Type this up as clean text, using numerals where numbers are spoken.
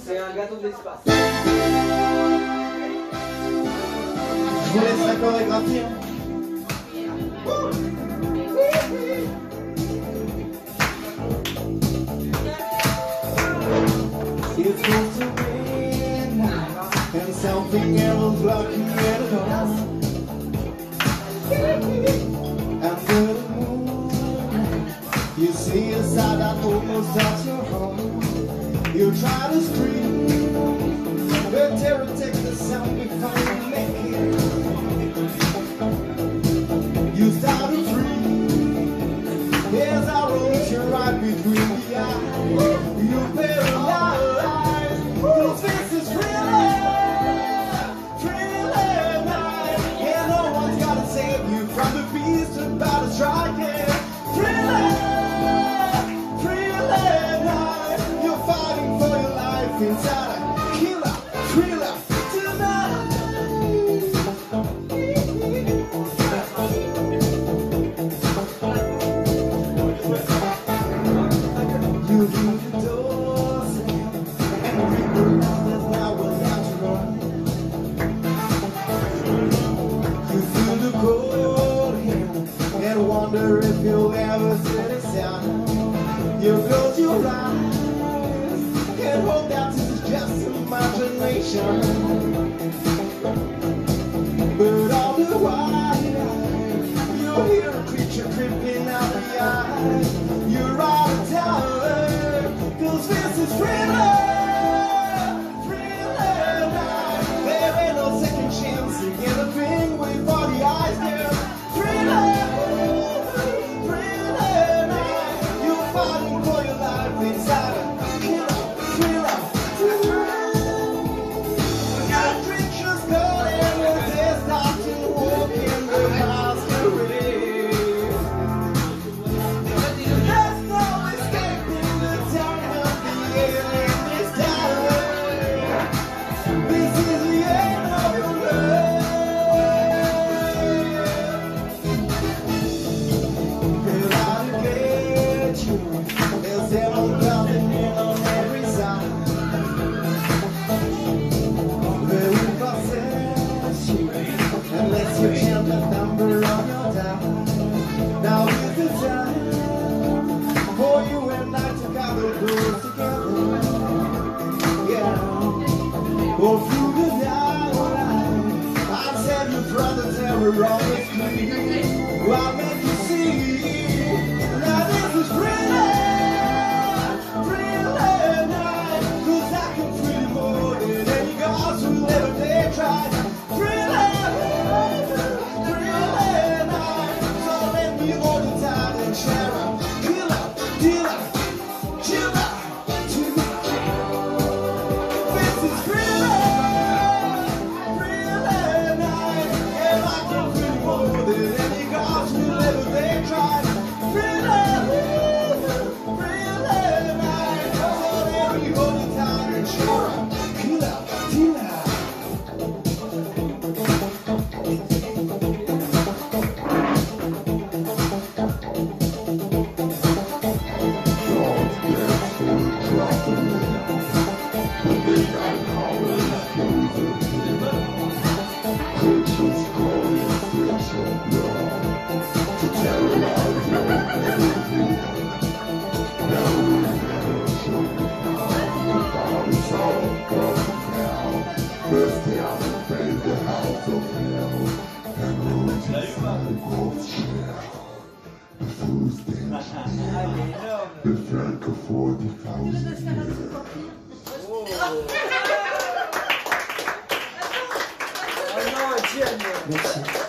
C'est un gâteau de l'espace. Je vous laisse la chorégraphie. It's supposed to rain and something else blocking it all. Under the moon, you see a side that almost touches your home. You try to scream, but terror takes the sound before you make it. You start to freeze. Here's a road you right between the eyes. You paralyzed. Cause this is thriller night. And no one's gotta save you from the beast about to strike it. Thriller night. You're fighting for your life inside a killer thriller tonight. You hear the door slam and ring around that's now without you run. You feel the cold hand and wonder if you'll ever set it down. You close your eyes and hope that this is just imagination. But all the while you hear a creature creeping out the eye. You're out of time, cause this is thriller night. There ain't no second chance to get a thing with all the eyes there. Thriller night. You're fighting for your life inside a killer thriller. Got creatures calling and they start to walk in the masquerade. There's no escaping the time of the alien this time. This is the end of your life. Will I get you? There's devil coming in on every side. Where we possess you unless you count the number on your dial. Now is the time for you and I to gather close together. Yeah. Go through the night. I said your brother terror always clean. I'll make you see. Now this is thriller night. Cause I can feel more than any gods who ever dare try. Thriller night. So let me hold you tight and share a killer, dealer, chiller, this is thriller night. And I can feel more than any gods who ever dare try. Thriller night. So let me hold you tight and share a killer, dealer. The Frank of 40,000 years. Oh no, genio!